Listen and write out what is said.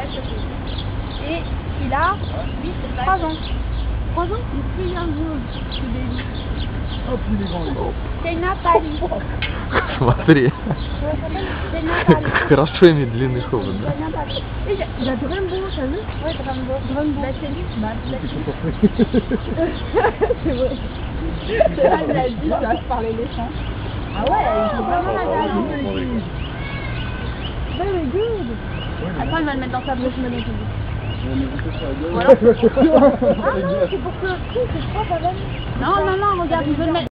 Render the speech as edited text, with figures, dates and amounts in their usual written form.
Et il a 3 ans. 3 ans? Il est plus young. Hop, il est grand. C'est Nathalie. Смотри. C'est Nathalie. Хорошо иметь длинный хобот, да? Il a Drumbo, t'as vu? Ouais, Drumbo. Drumbo. Bah, c'est lui. Bah, c'est vrai. Elle a dit, ça se parlait l'échange. Ah ouais, il faut vraiment la garder. Very good. Attends, il va le mettre dans sa bouche, je me mets tout. Voilà. Ah non, c'est pour que... C'est quoi, ça va? Non, non, non, regarde, il veut le mettre.